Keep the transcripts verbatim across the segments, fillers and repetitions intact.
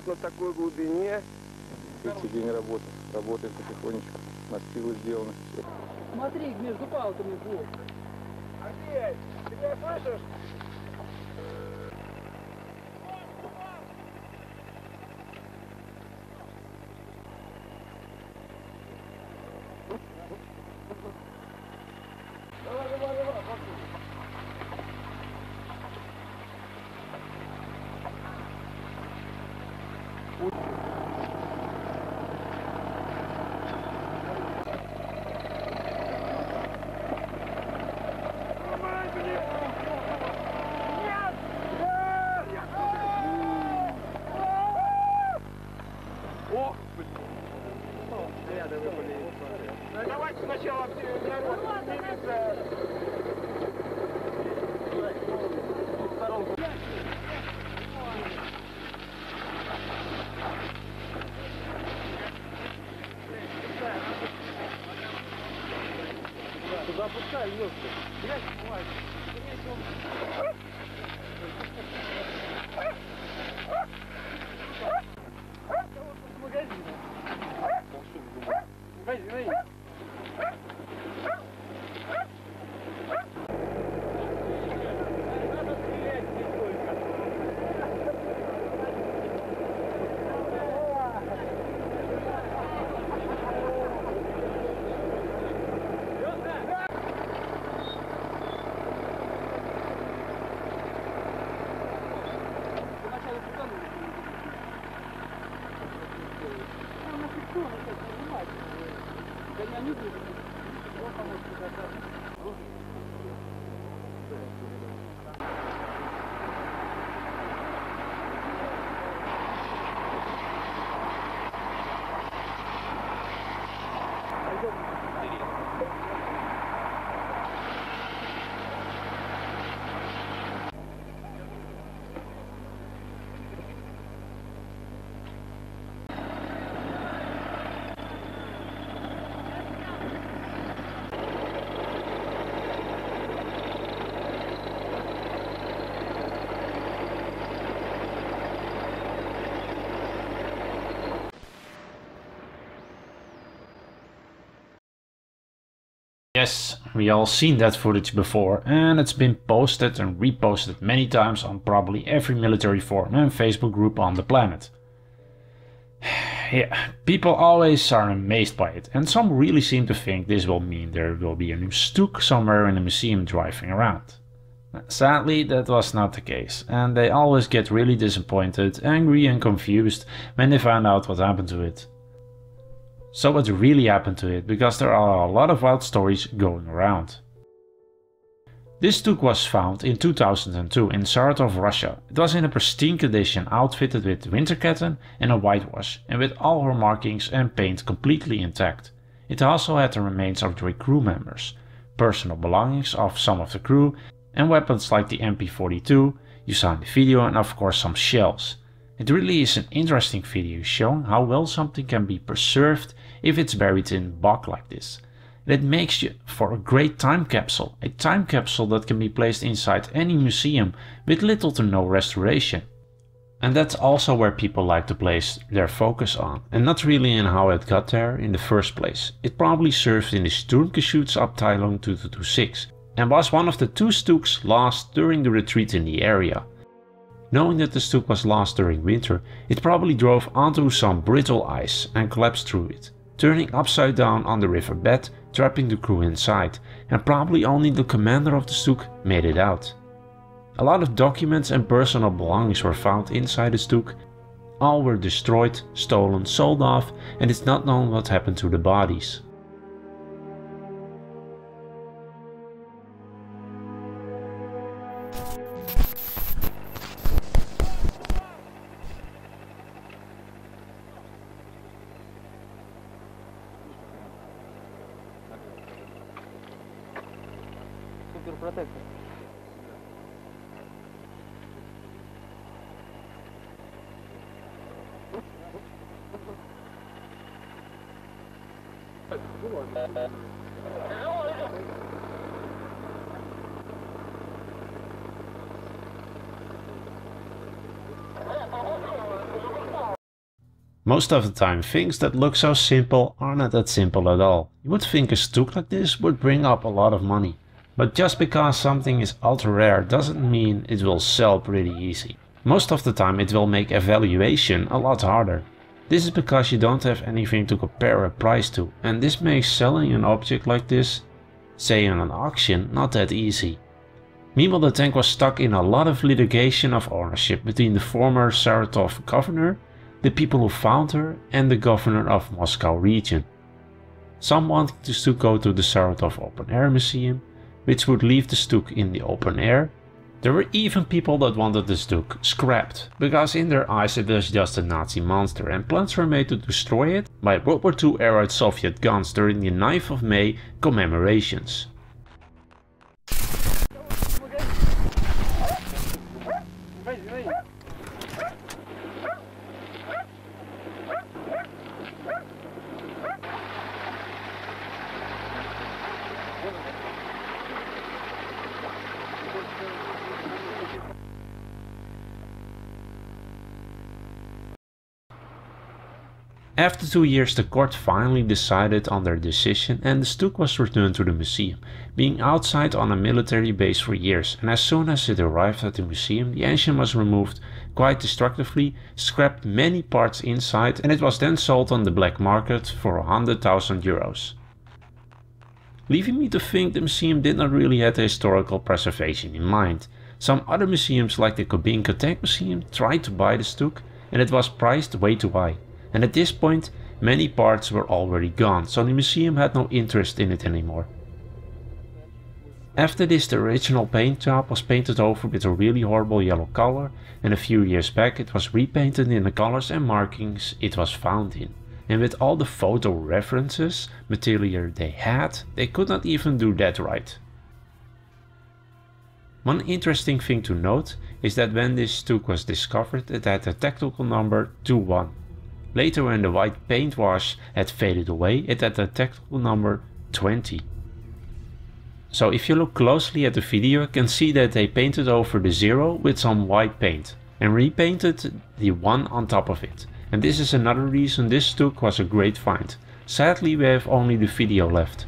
на такой глубине. Третий день работы. Работаем потихонечку. Настилы сделаны. Смотри, между палками блок. Андрей, ты меня слышишь? Давай, давай, давай, пошли. Ох, блин. Ряды выпали. Давайте сначала народ снимется. Туда опускай, легче. Грязь бывает. Магазин. Yes, we all seen that footage before, and it's been posted and reposted many times on probably every military forum and Facebook group on the planet. Yeah, people always are amazed by it, and some really seem to think this will mean there will be a new Stuk somewhere in the museum driving around. Sadly, that was not the case, and they always get really disappointed, angry and confused when they find out what happened to it. So what really happened to it, because there are a lot of wild stories going around. This Stuk was found in two thousand two in Saratov, Russia. It was in a pristine condition, outfitted with winterketten and a whitewash, and with all her markings and paint completely intact. It also had the remains of three crew members, personal belongings of some of the crew, and weapons like the M P forty-two you saw in the video, and of course some shells. It really is an interesting video showing how well something can be preserved if it's buried in bog like this. And it makes you for a great time capsule, a time capsule that can be placed inside any museum with little to no restoration. And that's also where people like to place their focus on, and not really in how it got there in the first place. It probably served in the Sturmgeschützabteilung two two two six and was one of the two Stuks lost during the retreat in the area. Knowing that the Stuk was lost during winter, it probably drove onto some brittle ice and collapsed through it, turning upside down on the riverbed, trapping the crew inside, and probably only the commander of the Stuk made it out. A lot of documents and personal belongings were found inside the Stuk. All were destroyed, stolen, sold off, and it's not known what happened to the bodies. Суперпротектор. Most of the time, things that look so simple are not that simple at all. You would think a Stuk like this would bring up a lot of money. But just because something is ultra rare doesn't mean it will sell pretty easy. Most of the time it will make evaluation a lot harder. This is because you don't have anything to compare a price to, and this makes selling an object like this, say on an auction, not that easy. Meanwhile, the tank was stuck in a lot of litigation of ownership between the former Saratov governor, the people who found her, and the governor of Moscow region. Some wanted the Stuk go to the Saratov Open Air Museum, which would leave the Stuk in the open air. There were even people that wanted the Stuk scrapped, because in their eyes it was just a Nazi monster, and plans were made to destroy it by World War Two era Soviet guns during the ninth of May commemorations. After two years, the court finally decided on their decision and the Stuk was returned to the museum, being outside on a military base for years, and as soon as it arrived at the museum, the engine was removed quite destructively, scrapped many parts inside, and it was then sold on the black market for one hundred thousand euros. Leaving me to think the museum did not really have the historical preservation in mind. Some other museums like the Kubinka Tank Museum tried to buy the Stuk, and it was priced way too high. And at this point, many parts were already gone, so the museum had no interest in it anymore. After this, the original paint job was painted over with a really horrible yellow color, and a few years back it was repainted in the colors and markings it was found in. And with all the photo references material they had, they could not even do that right. One interesting thing to note is that when this Stuk was discovered, it had a tactical number two one. Later, when the white paint wash had faded away, it had a tactical number twenty. So if you look closely at the video, you can see that they painted over the zero with some white paint and repainted the one on top of it. And this is another reason this Stuk was a great find. Sadly, we have only the video left.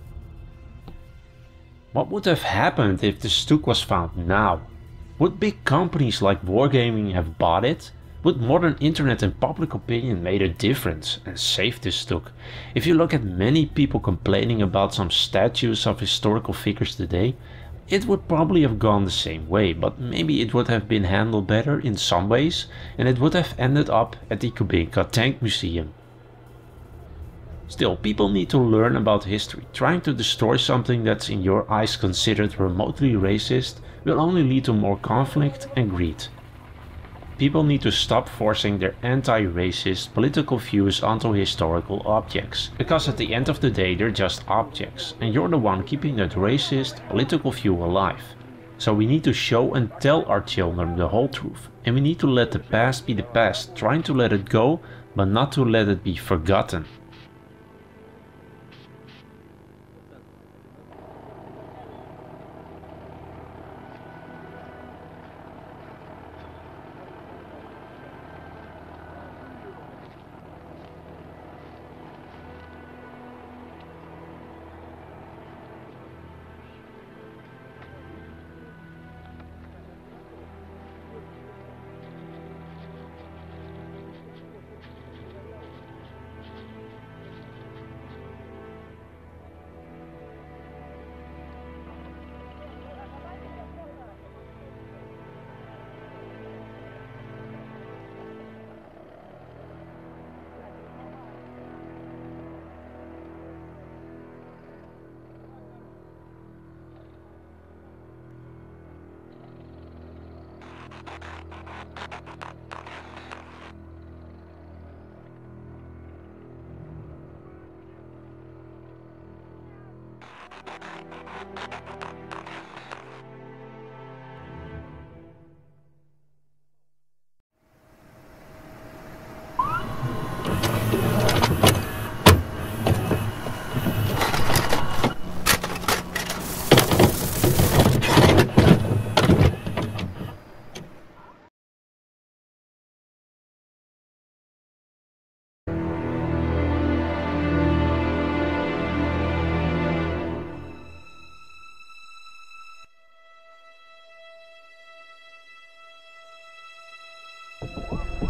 What would have happened if the Stuk was found now? Would big companies like Wargaming have bought it? Would modern internet and public opinion made a difference and saved this Stuk? If you look at many people complaining about some statues of historical figures today, it would probably have gone the same way, but maybe it would have been handled better in some ways, and it would have ended up at the Kubinka Tank Museum. Still, people need to learn about history. Trying to destroy something that's in your eyes considered remotely racist will only lead to more conflict and greed. People need to stop forcing their anti-racist political views onto historical objects, because at the end of the day they're just objects, and you're the one keeping that racist political view alive. So we need to show and tell our children the whole truth, and we need to let the past be the past, trying to let it go, but not to let it be forgotten. What?